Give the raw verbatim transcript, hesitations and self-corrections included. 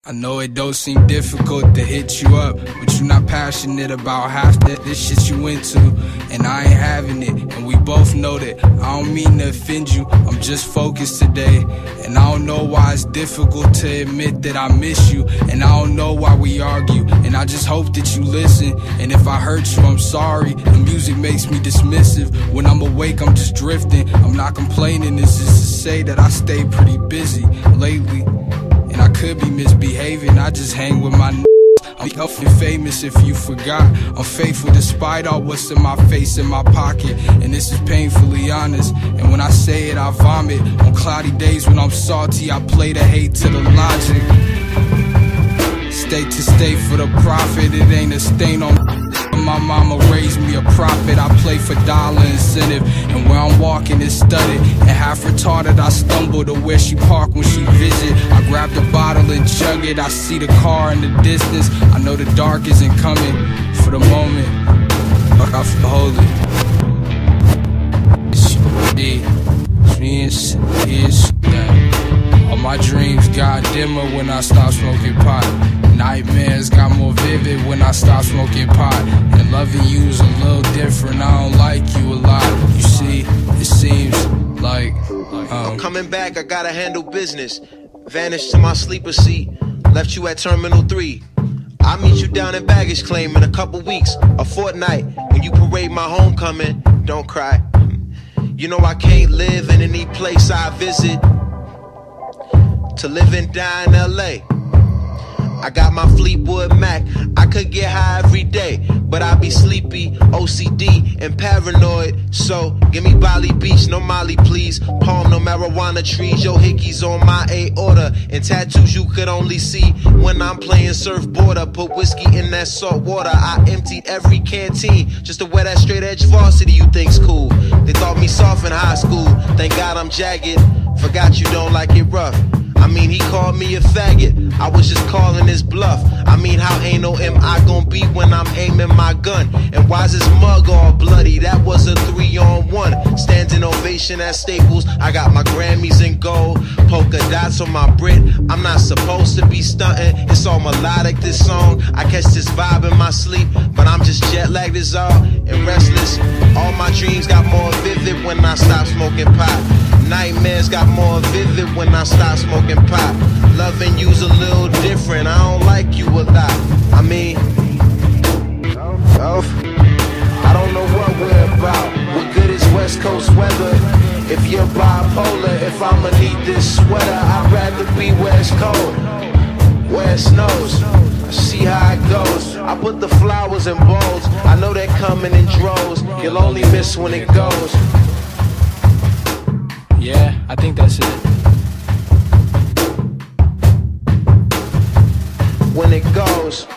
I know it don't seem difficult to hit you up, but you're not passionate about half that this shit you into, and I ain't having it, and we both know that. I don't mean to offend you, I'm just focused today, and I don't know why it's difficult to admit that I miss you, and I don't know why we argue, and I just hope that you listen, and if I hurt you, I'm sorry. The music makes me dismissive, when I'm awake, I'm just drifting. I'm not complaining, this is to say that I stay pretty busy lately, and I could be misbehaving, I just hang with my n****s. I'm healthy and famous if you forgot. I'm faithful despite all what's in my face and my pocket, and this is painfully honest. And when I say it, I vomit. On cloudy days when I'm salty, I play the hate to the logic. State to state for the profit, it ain't a stain on my mama raised me a prophet. I play for dollar incentive, and where I'm walking is studded. And half retarded, I stumble to where she park when she visit. I grab the bottle and chug it. I see the car in the distance. I know the dark isn't coming. For the moment, fuck, I feel holy. It's all my dreams got dimmer when I stopped smoking pot. Nightmares got more vivid when I stopped smoking pot. And loving you's a little different, I don't like you a lot. You see, it seems like um, I'm coming back, I gotta handle business. Vanished to my sleeper seat, left you at Terminal three. I'll meet you down in baggage claim in a couple weeks, a fortnight, when you parade my homecoming. Don't cry. You know I can't live in any place I visit. To live and die in L A, I got my Fleetwood Mac. I could get high every day, but I be sleepy, O C D, and paranoid. So give me Bali Beach, no Molly please. Palm, no marijuana trees. Yo, hickeys on my aorta, and tattoos you could only see when I'm playing surfboarder. Put whiskey in that salt water. I emptied every canteen just to wear that straight edge varsity you think's cool. They thought me soft in high school. Thank God I'm jagged. Forgot you don't like it rough. I mean, he called me a faggot, I was just calling his bluff. I mean, how anal am I gonna be when I'm aiming my gun? And why's his mug all bloody? That was a three on one. Standing ovation at Staples, I got my Grammys in gold. Polka dots on my Brit, I'm not supposed to be stunting. It's all melodic, this song. I catch this vibe in my sleep, but I'm just jet lagged as all and restless. All my dreams got more vivid when I stopped smoking pot. Nightmares got more vivid when I stopped smoking pot. Loving you's a little different, I don't like you a lot. I mean, oh, I don't know what we're about. What good is West Coast weather if you're bipolar? If I'ma need this sweater, I'd rather be West Coast, where it snows. I see how it goes. I put the flowers in bowls, I know they're coming in droves. You'll only miss when it goes. Yeah, I think that's it. When it goes.